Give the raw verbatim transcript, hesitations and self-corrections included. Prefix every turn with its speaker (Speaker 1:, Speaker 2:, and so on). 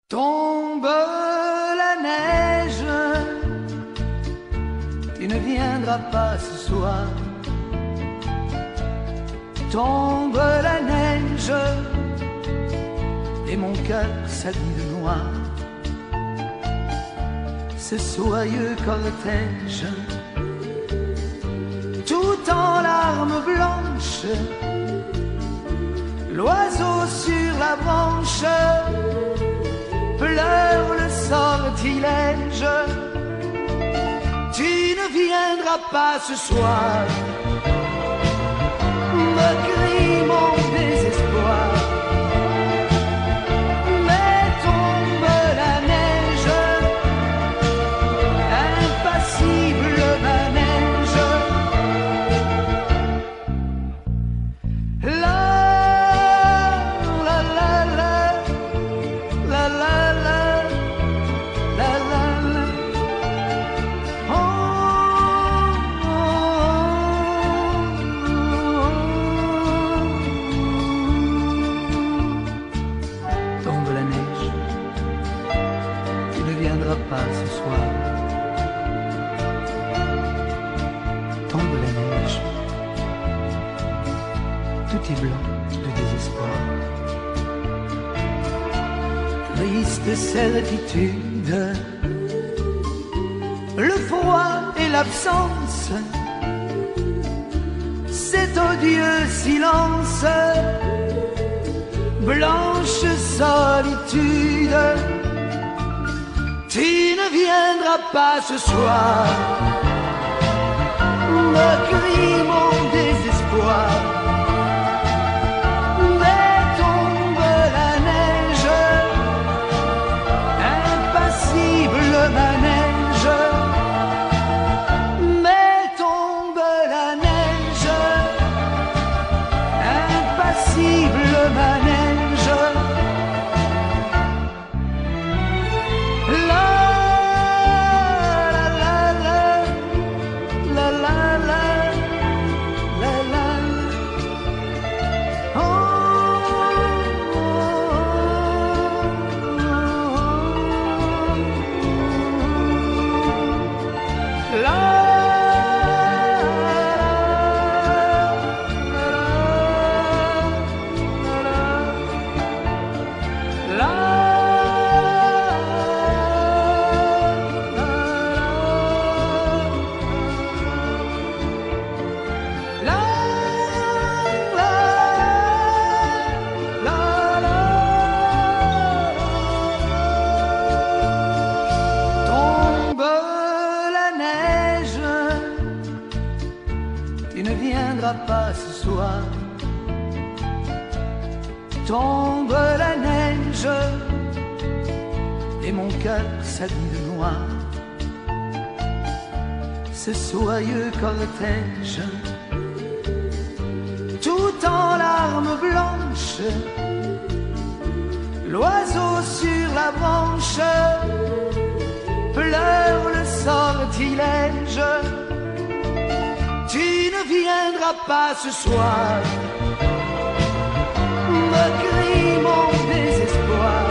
Speaker 1: Tombe la neige, tu ne viendras pas ce soir. Tombe la neige, et mon cœur s'habille de noir. Ce soyeux cortège, tout en larmes blanches, l'oiseau sur la branche pleure le sortilège. Tu ne viendras pas ce soir, me crie mon désespoir. Mais tombe la neige, impassible manège. La la la la la la la la la la. Oh, oh, oh. Tombe la neige, tu ne viendras pas ce soir. Tombe la neige, tout est blanc de désespoir. Triste certitude, le froid et l'absence, cet odieux silence, blanche solitude. Tu ne viendras pas ce soir, me crie mon désespoir. Mais tombe la neige, impassible manège. Mais tombe la neige, impassible manège. La la la la la la la la la. Oh, oh, oh. La tombe la neige, tu ne viendras pas ce soir. Tombe la neige, et mon cœur s'habille de noir. Ce soyeux cortège, tout en larmes blanches, l'oiseau sur la branche pleure le sortilège. Tu ne viendras pas ce soir, me crie mon désespoir.